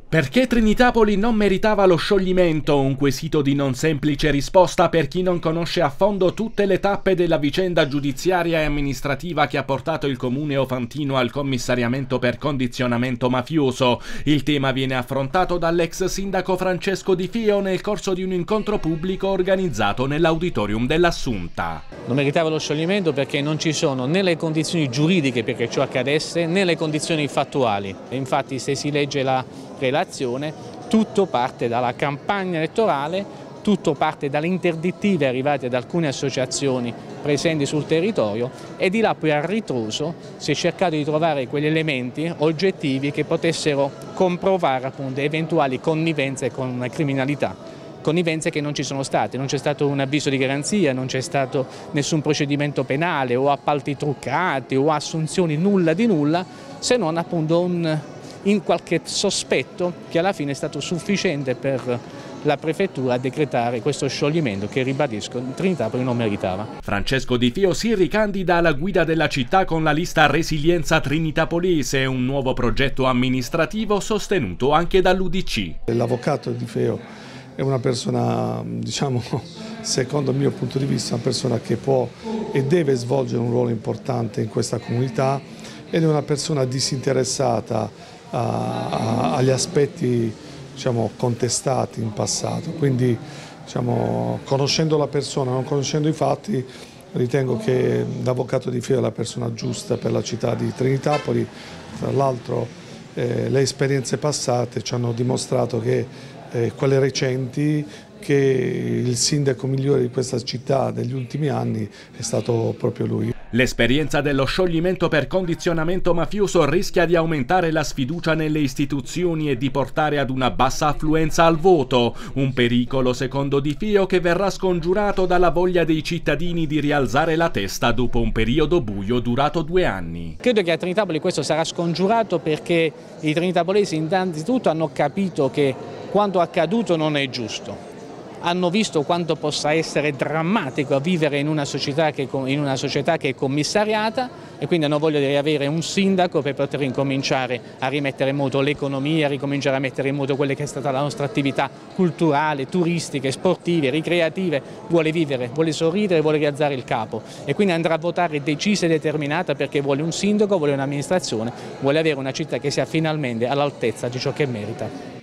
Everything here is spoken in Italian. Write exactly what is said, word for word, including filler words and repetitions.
Perché Trinitapoli non meritava lo scioglimento? Un quesito di non semplice risposta per chi non conosce a fondo tutte le tappe della vicenda giudiziaria e amministrativa che ha portato il comune ofantino al commissariamento per condizionamento mafioso. Il tema viene affrontato dall'ex sindaco Francesco Di Fio nel corso di un incontro pubblico organizzato nell'auditorium dell'Assunta. Non meritava lo scioglimento perché non ci sono né le condizioni giuridiche perché ciò accadesse né le condizioni fattuali. Infatti, se si legge la relazione, tutto parte dalla campagna elettorale, tutto parte dalle interdittive arrivate da alcune associazioni presenti sul territorio e di là poi a ritroso si è cercato di trovare quegli elementi oggettivi che potessero comprovare appunto eventuali connivenze con criminalità. Connivenze che non ci sono state, non c'è stato un avviso di garanzia, non c'è stato nessun procedimento penale o appalti truccati o assunzioni nulla di nulla, se non appunto un in qualche sospetto che alla fine è stato sufficiente per la prefettura a decretare questo scioglimento che, ribadisco, Trinitapoli non meritava. Francesco Di Fio si ricandida alla guida della città con la lista Resilienza Trinitapolise, un nuovo progetto amministrativo sostenuto anche dall'U D C. L'avvocato Di Fio è una persona, diciamo, secondo il mio punto di vista, una persona che può e deve svolgere un ruolo importante in questa comunità ed è una persona disinteressata agli aspetti, diciamo, contestati in passato, quindi, diciamo, conoscendo la persona, non conoscendo i fatti, ritengo che l'avvocato Di Fio è la persona giusta per la città di Trinitapoli. Tra l'altro eh, le esperienze passate ci hanno dimostrato che eh, quelle recenti, che il sindaco migliore di questa città degli ultimi anni è stato proprio lui. L'esperienza dello scioglimento per condizionamento mafioso rischia di aumentare la sfiducia nelle istituzioni e di portare ad una bassa affluenza al voto, un pericolo secondo Di Fio che verrà scongiurato dalla voglia dei cittadini di rialzare la testa dopo un periodo buio durato due anni. Credo che a Trinitapoli questo sarà scongiurato perché i trinitapolisi innanzitutto hanno capito che quanto accaduto non è giusto. Hanno visto quanto possa essere drammatico vivere in una società che, in una società che è commissariata e quindi hanno voglia di riavere un sindaco per poter incominciare a rimettere in moto l'economia, a ricominciare a mettere in moto quella che è stata la nostra attività culturale, turistiche, sportive, ricreative. Vuole vivere, vuole sorridere, vuole rialzare il capo e quindi andrà a votare decisa e determinata perché vuole un sindaco, vuole un'amministrazione, vuole avere una città che sia finalmente all'altezza di ciò che merita.